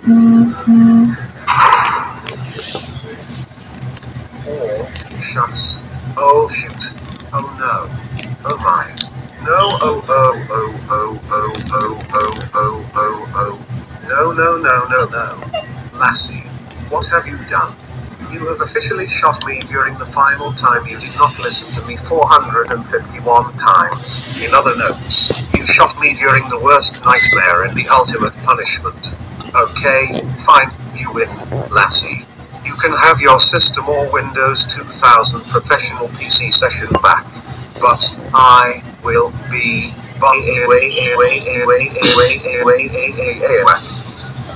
Oh, shucks. Oh shoot. Oh no. Oh my. No, oh, oh, oh, oh, oh, oh, oh, oh, oh, oh. No, no, no, no, no. Lassie, what have you done? You have officially shot me during the final time you did not listen to me 451 times. In other notes, you shot me during the worst nightmare and the ultimate punishment. Okay, fine, you win, Lassie. You can have your system or Windows 2000 professional PC session back. But I will be